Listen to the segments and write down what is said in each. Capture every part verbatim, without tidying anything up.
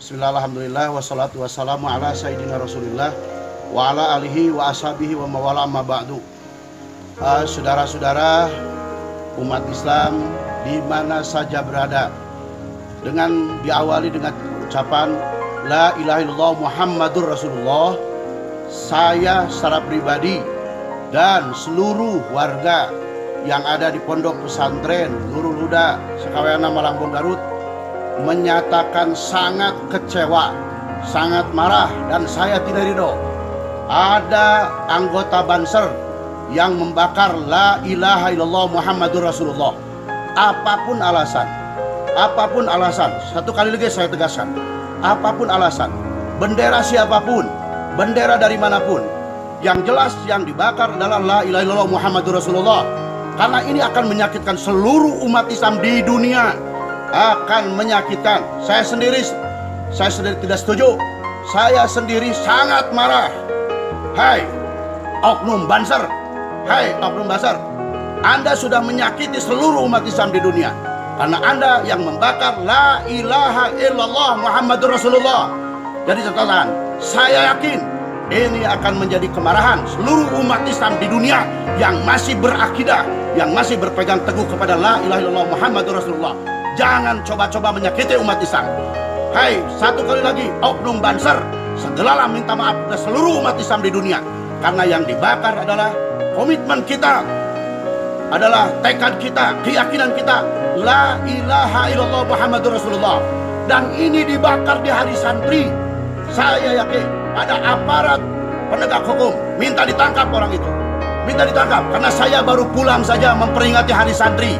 Bismillah, alhamdulillah, wassalatu wassalamu ala sayyidina rasulillah wa ala alihi wa ashabihi wa mawala amma ba'du. uh, Saudara-saudara umat Islam di mana saja berada, dengan diawali dengan ucapan La ilaha illallah Muhammadur Rasulullah, saya secara pribadi dan seluruh warga yang ada di Pondok Pesantren Nurul Huda Sekaweana Malambong Garut menyatakan sangat kecewa, sangat marah, dan saya tidak ridho ada anggota Banser yang membakar La ilaha illallah Muhammadur Rasulullah. Apapun alasan, apapun alasan, satu kali lagi saya tegaskan, apapun alasan, bendera siapapun, bendera dari manapun, yang jelas yang dibakar adalah La ilaha illallah Muhammadur Rasulullah. Karena ini akan menyakitkan seluruh umat Islam di dunia, akan menyakitkan. Saya sendiri, saya sendiri tidak setuju. Saya sendiri sangat marah. Hai oknum Banser, hai oknum Banser, Anda sudah menyakiti seluruh umat Islam di dunia, karena Anda yang membakar La ilaha illallah Muhammadur Rasulullah. Jadi catatan, saya yakin ini akan menjadi kemarahan seluruh umat Islam di dunia yang masih berakidah, yang masih berpegang teguh kepada La ilaha illallah Muhammadur Rasulullah. Jangan coba-coba menyakiti umat Islam. Hai, satu kali lagi, oknum Banser, segeralah minta maaf kepada seluruh umat Islam di dunia, karena yang dibakar adalah komitmen kita, adalah tekad kita, keyakinan kita, La ilaha illallah Muhammadur Rasulullah. Dan ini dibakar di hari santri. Saya yakin ada aparat penegak hukum minta ditangkap orang itu, minta ditangkap, karena saya baru pulang saja memperingati hari santri.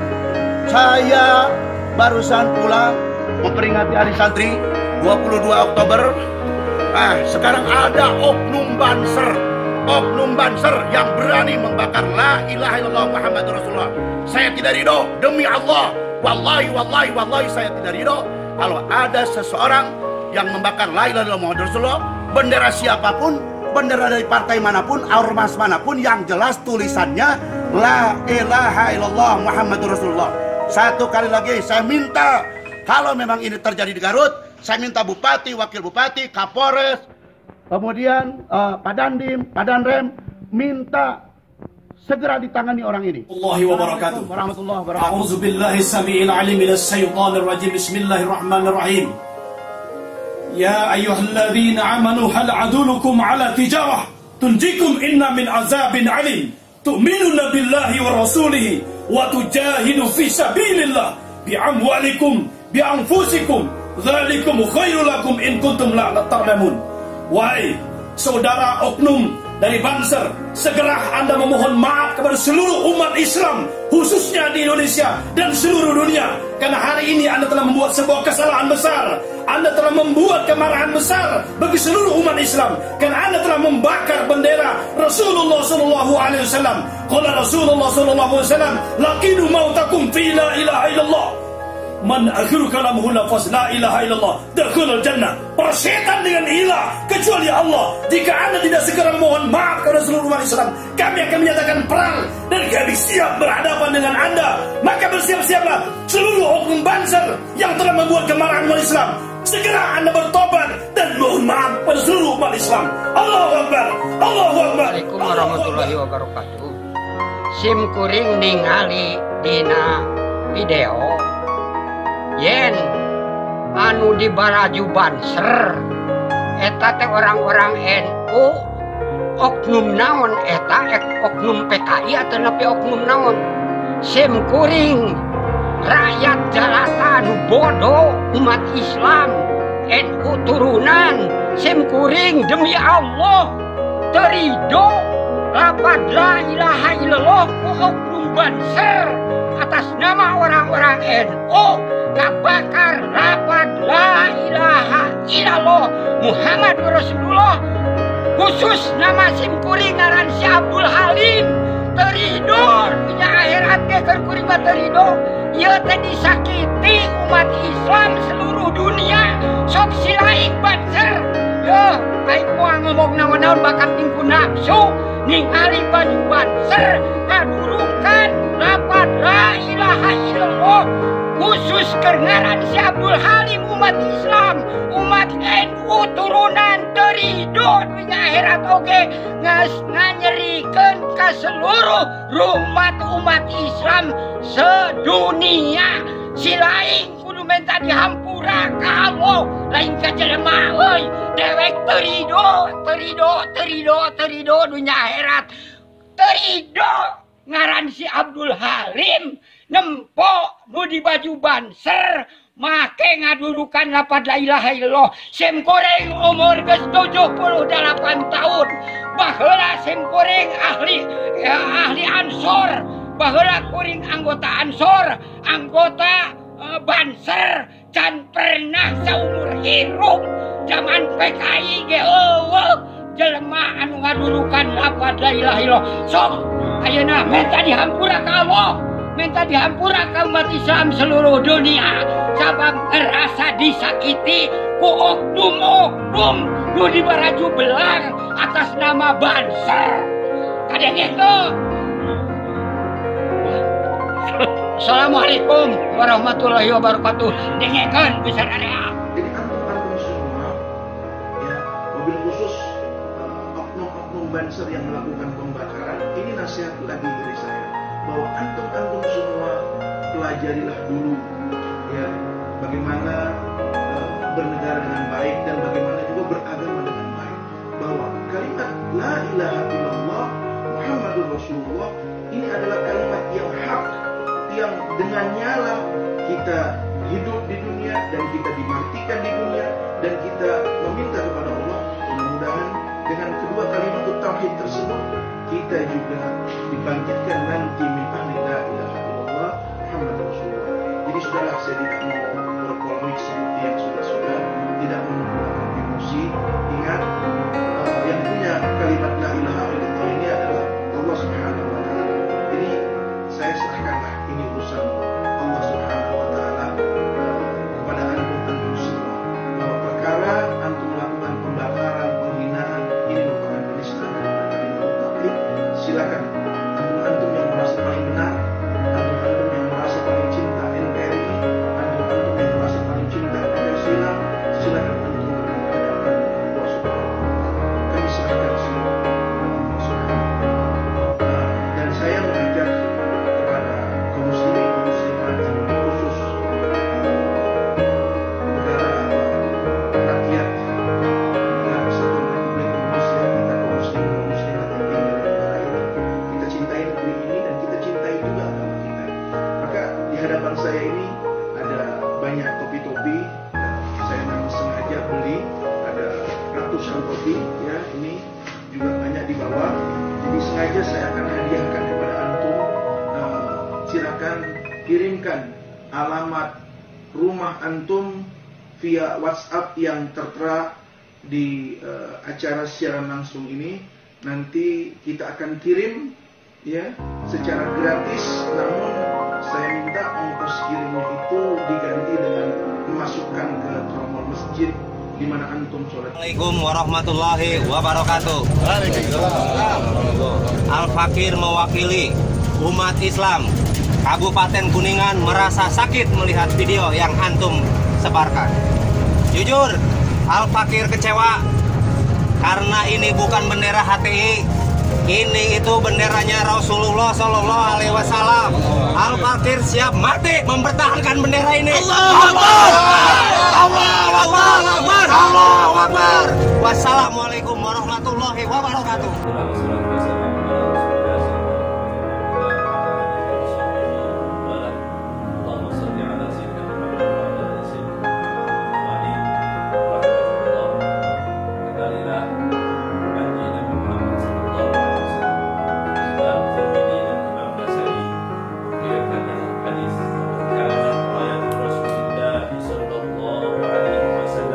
Saya barusan pulang memperingati hari santri dua puluh dua Oktober. Ah, sekarang ada oknum Banser, oknum Banser yang berani membakar La ilaha illallah Muhammadur Rasulullah. Saya tidak ridho, demi Allah, wallahi wallahi wallahi saya tidak ridho kalau ada seseorang yang membakar La ilaha illallah Muhammadur Rasulullah, bendera siapapun, bendera dari partai manapun, ormas manapun, yang jelas tulisannya La ilaha illallah Muhammadur Rasulullah. Satu kali lagi saya minta, kalau memang ini terjadi di Garut, saya minta Bupati, Wakil Bupati, Kapolres, kemudian uh, Pak Dandim, Pak Danrem, minta segera ditangani orang ini. Allahi wa barakatuh. Warahmatullahi wabarakatuh. A'udzu billahi samii'il 'alim minas syaitonir rajim. Bismillahirrahmanirrahim. Ya ayyuhalladzina amanu hal adulukum ala tijarah tunjikum inna min azabin 'alim. Tu'minuna billahi wa rasulihi wa tujahidu fi sabilillah bi amwalikum bi anfusikum dzalikum khairul lakum in kuntum la ta'lamun. Wahai saudara oknum dari Banser, segera Anda memohon maaf kepada seluruh umat Islam, khususnya di Indonesia dan seluruh dunia, karena hari ini Anda telah membuat sebuah kesalahan besar. Anda telah membuat kemarahan besar bagi seluruh umat Islam, karena Anda telah membakar bendera Rasulullah sallallahu alaihi wasallam. Qala Rasulullah sallallahu alaihi wasallam, laqinu mautakum fi la ilaha illallah. Man akhiru kalamuhu lafaz la ilaha illallah dakhulul jannah. Persetan dengan ilah kecuali Allah. Jika Anda tidak segera mohon maaf kepada seluruh umat Islam, kami akan menyatakan perang dan kami siap berhadapan dengan Anda. Maka bersiap-siaplah seluruh oknum Banser yang telah membuat kemarahan umat Islam. Segera Anda bertobat dan mohon maaf pada seluruh umat Islam. Allahu Akbar, Allahu Akbar. Assalamualaikum warahmatullahi wabarakatuh. Sim kuring ningali dina video yen anu di Baraju Banser eta teh orang-orang N U, oknum naon eta, ek oknum P K I atau nepi oknum naon. Sim kuring rakyat jalata nu bodoh, umat Islam N U turunan, sim kuring demi Allah terido lapad la ilaha illallah ku oknum Banser atas nama orang-orang N U ngabakar lapad la ilaha illallah Muhammadur Rasulullah, khusus nama sim kuring ngaran si Abdul Halim terido nya akhirat ke keur kuring mah terido. Ieu teh disakiti umat Islam seluruh dunia. Sok silaing Banser yo aing moal ngomong naon-naon bakat tingku nafsu ningali Baju Banser ngadurukan lapad la ilaha illallah khusus kerengaran si Abdul Halim umat Islam umat N U turunan terido dunia akhirat oge ngas nganyerikeun ka seluruh umat umat Islam sedunia. Si lain kudu minta dihampura ka Allah, lain ka jelema euy. Dewek terido, terido, terido, terido dunia akhirat. Terido ngaran si Abdul Halim nempok nu di baju banser make ngadudukan lapad la ilaha illallah. Sim Koreng umur geus tujuh puluh delapan tahun. Baheula Sim Koreng ahli ya, ahli Ansor. Baheula kuring anggota Ansor, anggota uh, Banser can pernah saumur hirup zaman P K I ge eueuh jelema anu ngadudukan lapad la ilaha illallah. Sok ayeuna minta dihampura ka Allah, minta dihampura ka umat Islam seluruh dunia sabab ngerasa disakiti ku oknum-oknum nu dibaraju belang atas nama Banser. Kadenge tuh. Assalamualaikum warahmatullahi wabarakatuh. Dengekeun besar area. Jadi antum-antum semua, ya, mobil khusus uh, oknum-oknum Banser yang melakukan pembakaran, ini nasihat lagi dari saya bahwa antum-antum semua pelajarilah dulu, ya, bagaimana uh, bernegara dengan baik dan bagaimana juga beragama dengan baik. Bahwa kalimat La ilaha illallah Muhammadur Rasulullah ini adalah kalimat yang hak, yang dengannya lah kita hidup di dunia dan kita dimatikan di dunia dan kita meminta kepada Allah. Mudah-mudahan dengan kedua kalimat tauhid tersebut kita juga dibangkitkan nanti min ahli la ilaha illallah Muhammadur Rasulullah. Jadi sudahlah, saya tidak mau berpolemik seperti yang sudah-sudah, tidak menggunakan emosi. Ingat, uh, yang punya kalimat la ilaha illallah ini adalah Allah Subhanahu wa taala. Jadi saya serahkanlah ini urusan Allah Subhanahu wa taala kepada antum-antum semua. Bahwa perkara antum melakukan pembakaran, penghinaan ini merupakan penistaan kepada kalimat tauhid. Silakan antum-antum yang merasa paling benar, antum-antum yang merasa paling cinta N K R I, antum-antum yang merasa paling cinta Pancasila, silakan antum menghadapkan Allah Subhanahu wa taala. Kami serahkan semua kepada Allah Subhanahu wa taala. Dan saya mengajak kepada kaum muslimin dan muslimat khusus negara rakyat negara kesatuan Republik Indonesia, kita kaum muslimin dan muslimat yang tinggal di negara ini, kita cintai negeri ini dan kita cintai juga agama kita. Maka di hadapan saya ini ada banyak topi-topi, saya memang sengaja beli, ada ratusan topi, ya, ini juga banyak di bawah. Jadi sengaja saya akan hadiahkan kepada antum. Uh, silakan kirimkan alamat rumah antum via WhatsApp yang tertera di uh, acara siaran langsung ini. Nanti kita akan kirim, ya, secara gratis. Namun saya minta ongkos kirimnya itu diganti dengan memasukkan ke tromol masjid di mana antum sholat. Assalamualaikum warahmatullahi wabarakatuh. Al-Fakir mewakili umat Islam Kabupaten Kuningan merasa sakit melihat video yang antum sebarkan. Jujur, Al-Fakir kecewa karena ini bukan bendera H T I. Ini itu benderanya Rasulullah Shallallahu Alaihi Wasallam. Al-Fakir siap mati mempertahankan bendera ini. Allahu Akbar. Allahu Akbar. Allahu Akbar. Wassalamualaikum warahmatullahi wabarakatuh.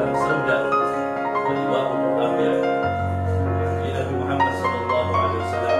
Muhammad sallallahu alaihi wasallam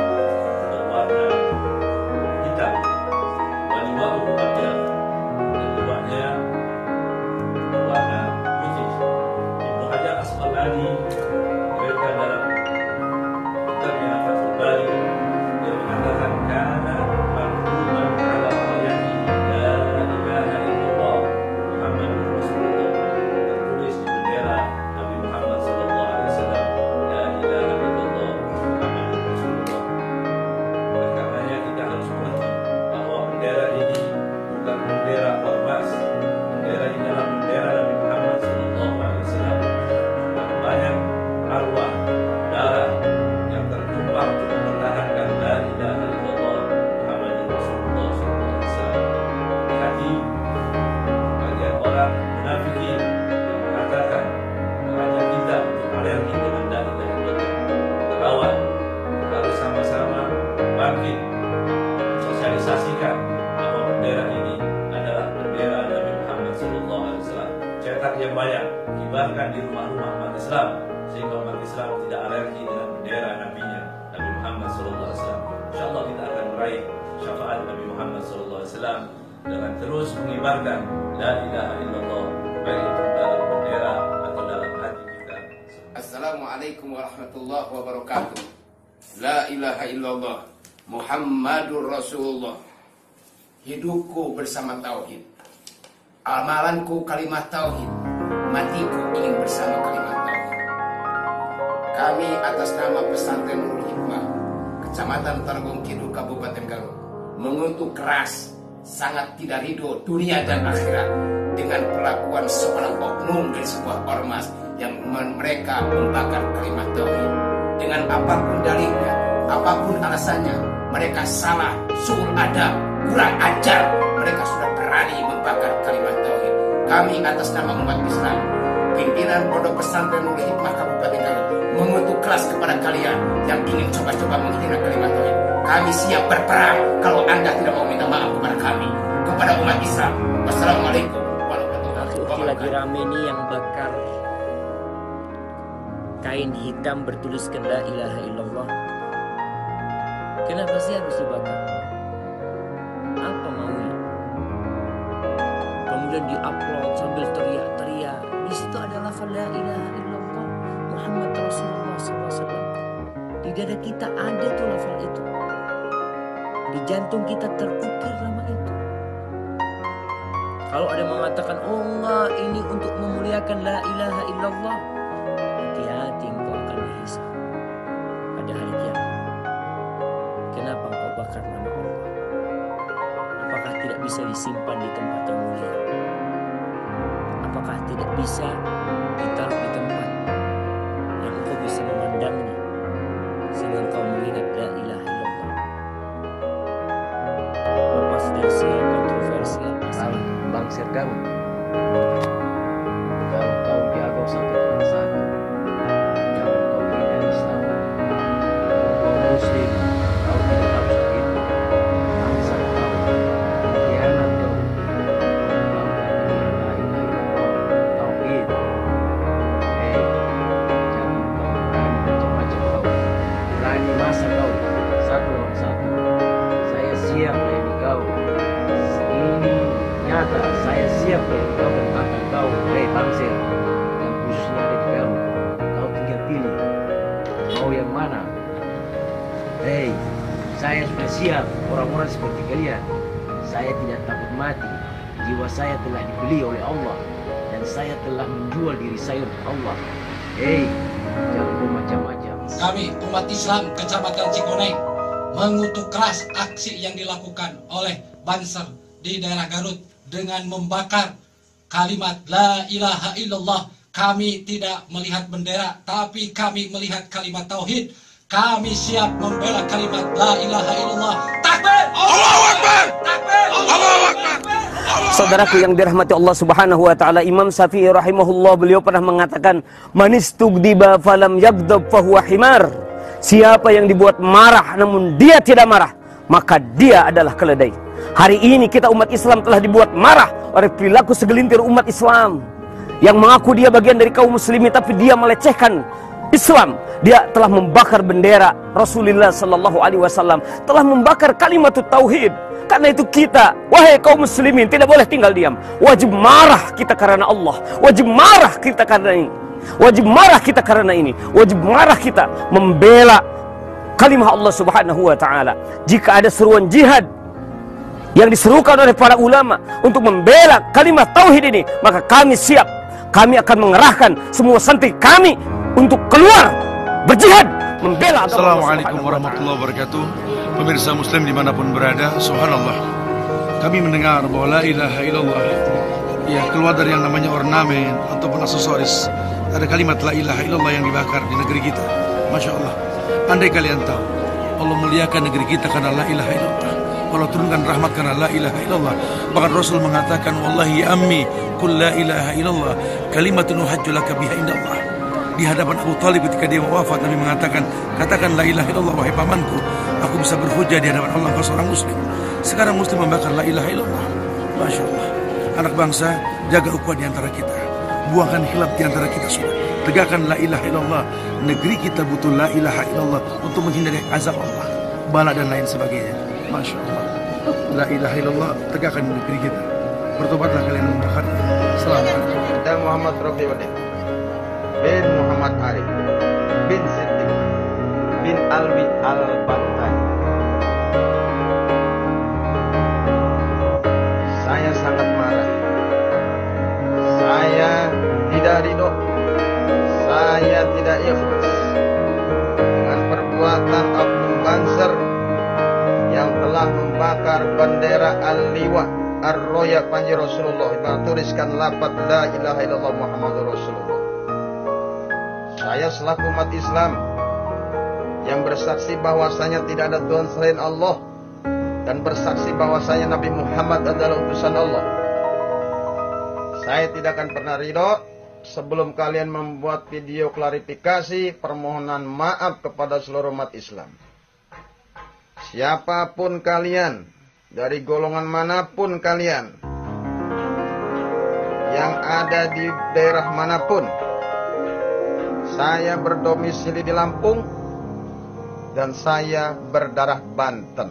di rumah-rumah umat Islam, sehingga umat Islam tidak alergi dengan bendera nabinya Nabi Muhammad shallallahu alaihi wasallam. Insyaallah kita akan meraih syafaat Nabi Muhammad shallallahu alaihi wasallam dengan terus mengibarkan la ilaha illallah, baik itu dalam bendera atau dalam hati kita. Assalamualaikum warahmatullahi wabarakatuh. La ilaha illallah Muhammadur Rasulullah. Hidupku bersama tauhid, amalanku kalimat tauhid, matiku ingin bersama kalimat tauhid. Kami atas nama Pesantren Nurul Hikmah, Kecamatan Tarogong Kidul, Kabupaten Garut, mengutuk keras, sangat tidak ridho dunia dan akhirat dengan perlakuan seorang oknum dari sebuah ormas yang mereka membakar kalimat tauhid. Dengan apapun dalilnya, apapun alasannya, mereka salah, suul adab, kurang ajar, mereka sudah berani membakar kalimat tauhid. Kami atas nama umat Islam, pimpinan Pondok Pesantren Nurul Hikmah Kabupaten Garut, mengutuk keras kepada kalian yang ingin coba-coba menghina kalimat tauhid. Kami siap berperang kalau Anda tidak mau minta maaf kepada kami, kepada umat Islam. Wassalamualaikum warahmatullahi wabarakatuh. Lagi rame nih yang bakar kain hitam bertuliskan la ilaha illallah. Kenapa sih harus dibakar? Apa maunya? Kemudian di-upload sambil teriak-teriak. Di situ ada lafaz la ilaha illallah Muhammad Rasulullah shallallahu alaihi wasallam. Di dada kita ada tuh lafaz itu. Di jantung kita terukir nama itu. Kalau ada mengatakan, oh enggak, ini untuk memuliakan la ilaha illallah, hati-hati engkau akan dihisab pada hari kiamat. Kenapa engkau bakar nama Allah? Apakah tidak bisa disimpan di tempat yang mulia? Apakah tidak bisa ditaruh di tempat yang engkau bisa memandangnya sehingga engkau mengingat la ilaha illallah? Lepas dari segala kontroversial masalah Bang Sergam, kalau kau jago satu Tuhan satu, jangan kau hina Islam. Kau Muslim, kau tidak harus begitu. Bangsa kau, khianat kau. Kau tidak la ilaha illallah, tauhid. Hei, jangan kau berani macam-macam kau. Berani masa kau, satu lawan satu. Saya siap melayani kau. Ini nyata, saya siap kau menentang kau, hei Bangsa, dan khususnya ada di Garut. Kau tinggal pilih mau yang mana. Hei, saya sudah siap. Orang-orang seperti kalian, saya tidak takut mati. Jiwa saya telah dibeli oleh Allah, dan saya telah menjual diri saya untuk Allah. Hei, jangan bermacam-macam. Kami umat Islam Kecamatan Cikoneng mengutuk keras aksi yang dilakukan oleh Banser di daerah Garut dengan membakar kalimat la ilaha illallah. Kami tidak melihat bendera, tapi kami melihat kalimat tauhid. Kami siap membela kalimat la ilaha illallah. Takbir! Allahu Akbar! Takbir! Allahu Akbar! Saudaraku yang dirahmati Allah Subhanahu wa taala, Imam Syafi'i rahimahullah, beliau pernah mengatakan, "Manistugdiba falam yaghdab fahuwa himar." Siapa yang dibuat marah namun dia tidak marah, maka dia adalah keledai. Hari ini kita umat Islam telah dibuat marah oleh perilaku segelintir umat Islam yang mengaku dia bagian dari kaum muslimin, tapi dia melecehkan Islam. Dia telah membakar bendera Rasulullah sallallahu alaihi wasallam, telah membakar kalimat tauhid. Karena itu kita, wahai kaum muslimin, tidak boleh tinggal diam. Wajib marah kita karena Allah, wajib marah kita karena ini, wajib marah kita karena ini, wajib marah kita membela kalimah Allah Subhanahu wa taala. Jika ada seruan jihad yang diserukan oleh para ulama untuk membela kalimat tauhid ini, maka kami siap. Kami akan mengerahkan semua santri kami untuk keluar berjihad membela. Assalamualaikum warahmatullahi wabarakatuh. Pemirsa muslim dimanapun berada, subhanallah, kami mendengar bahwa la ilaha illallah ya keluar dari yang namanya ornamen ataupun aksesoris. Ada kalimat la ilaha illallah yang dibakar di negeri kita. Masya Allah. Andai kalian tahu Allah muliakan negeri kita karena la ilaha illallah, Allah turunkan rahmat karena la ilaha illallah. Bahkan Rasul mengatakan, wallahi ya ammi kul la ilaha illallah kalimatun uhajju laka biha indallah. Di hadapan Abu Talib ketika dia wafat, Nabi mengatakan, katakan la ilaha illallah wahai pamanku, aku bisa berhujjah di hadapan Allah, kau seorang muslim. Sekarang muslim membakar la ilaha illallah. Masya Allah. Anak bangsa, jaga ukhuwah di antara kita. Buangkan khilaf di antara kita sudah. Tegakkan la ilaha illallah. Negeri kita butuh la ilaha illallah untuk menghindari azab Allah, bala dan lain sebagainya. Masya Allah. La ilaha illallah, tegakkan negeri kita. Bertobatlah kalian berhak. Assalamualaikum. Dan Muhammad Rofi Wadid bin Muhammad Arif bin Siddiq bin Alwi Al-Baghdadi. Saya sangat marah. Saya tidak ridho. Saya tidak ikhlas dengan perbuatan Oknum Banser yang telah membakar bendera Al-Liwa Ar-Roya Panji Rasulullah yang tuliskan lafaz la ilaha illallah Muhammadur Rasulullah. Saya selaku umat Islam yang bersaksi bahwasanya tidak ada Tuhan selain Allah dan bersaksi bahwasanya Nabi Muhammad adalah utusan Allah. Saya tidak akan pernah ridho sebelum kalian membuat video klarifikasi permohonan maaf kepada seluruh umat Islam. Siapapun kalian, dari golongan manapun kalian, yang ada di daerah manapun, saya berdomisili di Lampung dan saya berdarah Banten.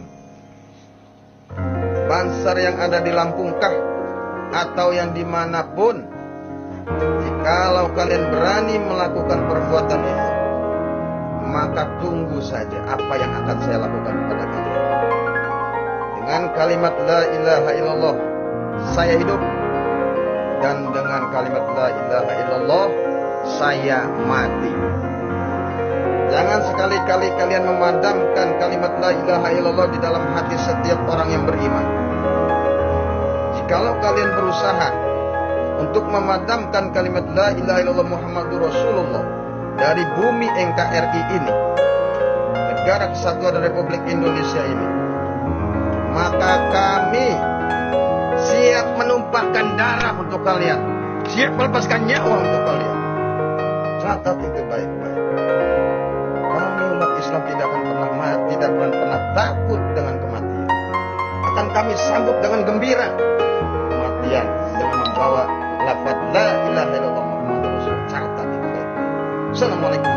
Banser yang ada di Lampungkah atau yang dimanapun, jikalau kalian berani melakukan perbuatan itu, maka tunggu saja apa yang akan saya lakukan kepada kalian. Dengan kalimat la ilaha illallah saya hidup, dan dengan kalimat la ilaha illallah saya mati. Jangan sekali-kali kalian memadamkan kalimat la ilaha illallah di dalam hati setiap orang yang beriman. Jikalau kalian berusaha untuk memadamkan kalimat la ilaha illallah Muhammadur Rasulullah dari bumi N K R I ini, Negara Kesatuan Republik Indonesia ini, maka kami siap menumpahkan darah untuk kalian, siap melepaskan nyawa untuk kalian. Catat itu baik-baik. Kami umat Islam tidak akan pernah mati, tidak akan pernah takut dengan kematian. Akan kami sambut dengan gembira kematian dengan membawa lafaz la ilaha illallah Muhammadur Rasulullah. Catat itu baik-baik. Assalamualaikum.